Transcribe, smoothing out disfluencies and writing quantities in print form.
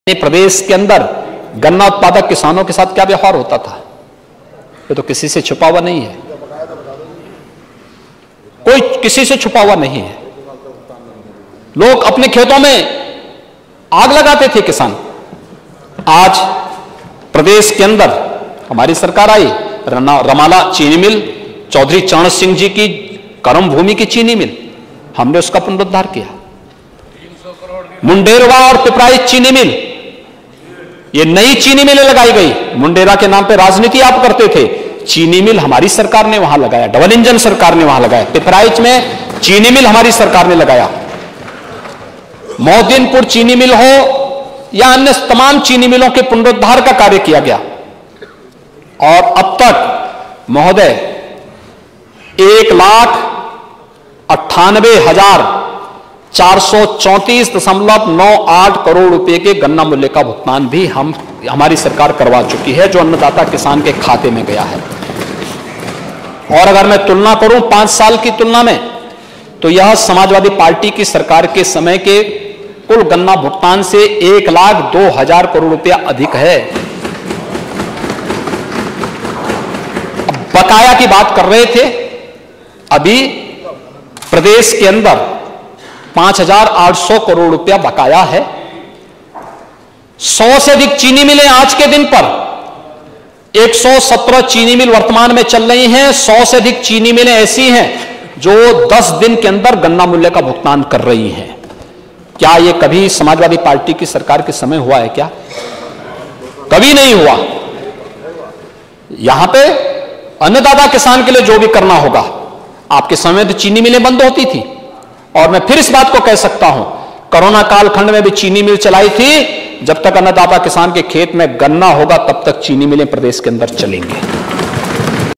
प्रदेश के अंदर गन्ना उत्पादक किसानों के साथ क्या व्यवहार होता था, ये तो किसी से छुपा हुआ नहीं है, कोई किसी से छुपा हुआ नहीं है। लोग अपने खेतों में आग लगाते थे किसान। आज प्रदेश के अंदर हमारी सरकार आई, रमाला चीनी मिल, चौधरी चरण सिंह जी की कर्म भूमि की चीनी मिल, हमने उसका पुनरुद्धार किया। मुंडेरवा और पिपराइच चीनी मिल, ये नई चीनी मिलें लगाई गई। मुंडेरा के नाम पे राजनीति आप करते थे, चीनी मिल हमारी सरकार ने वहां लगाया, डबल इंजन सरकार ने वहां लगाया। पिपराइच में चीनी मिल हमारी सरकार ने लगाया। मोहद्दीनपुर चीनी मिल हो या अन्य तमाम चीनी मिलों के पुनरुद्धार का कार्य किया गया। और अब तक महोदय 1,98,434.98 करोड़ रुपए के गन्ना मूल्य का भुगतान भी हमारी सरकार करवा चुकी है, जो अन्नदाता किसान के खाते में गया है। और अगर मैं तुलना करूं 5 साल की तुलना में, तो यह समाजवादी पार्टी की सरकार के समय के कुल गन्ना भुगतान से 1,02,000 करोड़ रुपया अधिक है। अब बकाया की बात कर रहे थे, अभी प्रदेश के अंदर 5,800 करोड़ रुपया बकाया है। 100 से अधिक चीनी मिलें आज के दिन पर, 117 चीनी मिल वर्तमान में चल रही हैं। 100 से अधिक चीनी मिलें ऐसी हैं जो 10 दिन के अंदर गन्ना मूल्य का भुगतान कर रही हैं। क्या यह कभी समाजवादी पार्टी की सरकार के समय हुआ है क्या? कभी नहीं हुआ। यहां पे अन्नदाता किसान के लिए जो भी करना होगा, आपके समय तो चीनी मिलें बंद होती थी। और मैं फिर इस बात को कह सकता हूं, कोरोना कालखंड में भी चीनी मिल चलाई थी। जब तक अन्नदाता किसान के खेत में गन्ना होगा, तब तक चीनी मिलें प्रदेश के अंदर चलेंगे।